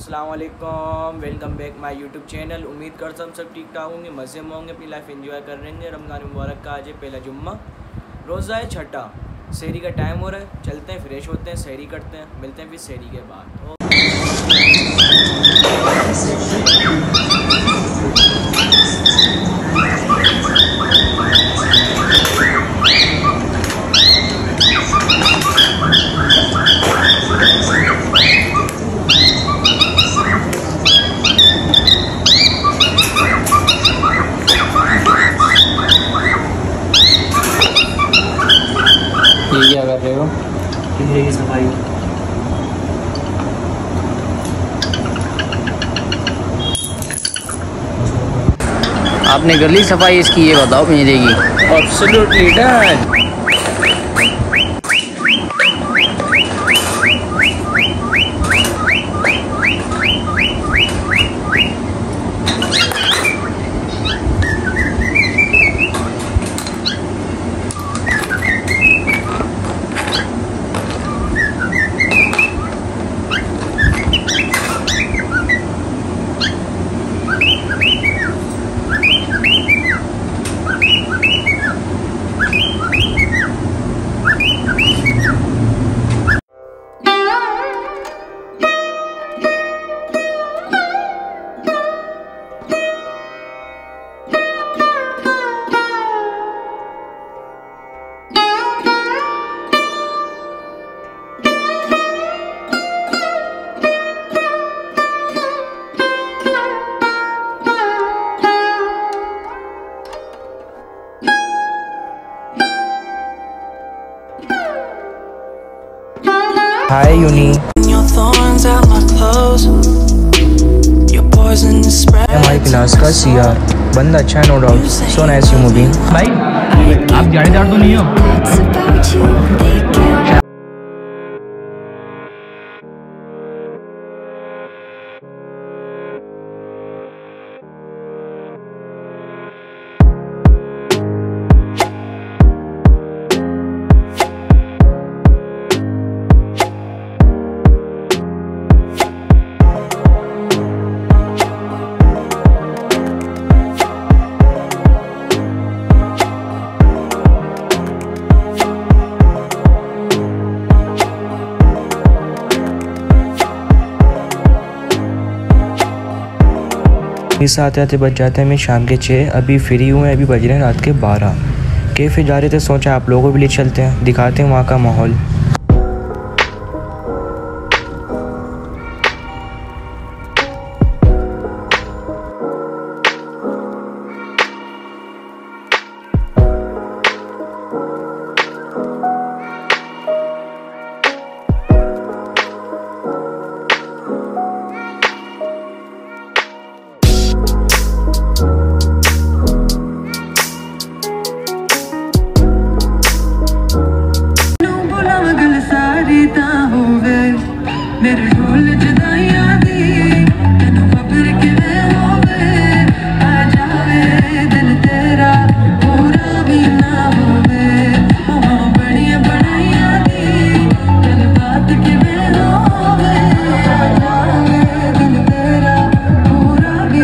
अस्सलाम वालेकुम, welcome back my YouTube channel. उम्मीद करता हूँ सब ठीक ठाक होंगे, मज़े में होंगे, अपनी लाइफ एंजॉय कर रहे हैं। रमज़ान मुबारक का आज है पहला जुम्मा, रोज़ा है छठा, सहरी का टाइम हो रहा है। चलते हैं, फ्रेश होते हैं, सहरी करते हैं, मिलते हैं फिर सहरी के बाद। ये क्या कर रहे हो? कमरे की सफाई। आपने कर ली सफाई इसकी, ये बताओ मेरे की। Absolutely done. हाय यूनी, हमारी क्लास का सीआर बंदा अच्छा है, no doubt. So nice you moving. भाई आप जाड़ेदार तो नहीं हो? इस आते आते बज जाते हैं मैं शाम के 6। अभी फ्री हुए हैं, अभी बज रहे हैं रात के 12। कैफे जा रहे थे, सोचा आप लोगों को भी ले चलते हैं, दिखाते हैं वहाँ का माहौल। मेरे ढोल जुदाइयां दी तैनू खबर किवें होवे, आ जावे दिल तेरा पूरा भी ना होवे। बड़ियां बनाइयां दी दिल बात किवें होवे, आ जावे दिल तेरा पूरा भी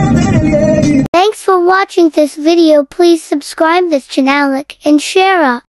Thanks for watching this video. Please subscribe this channel, like and share.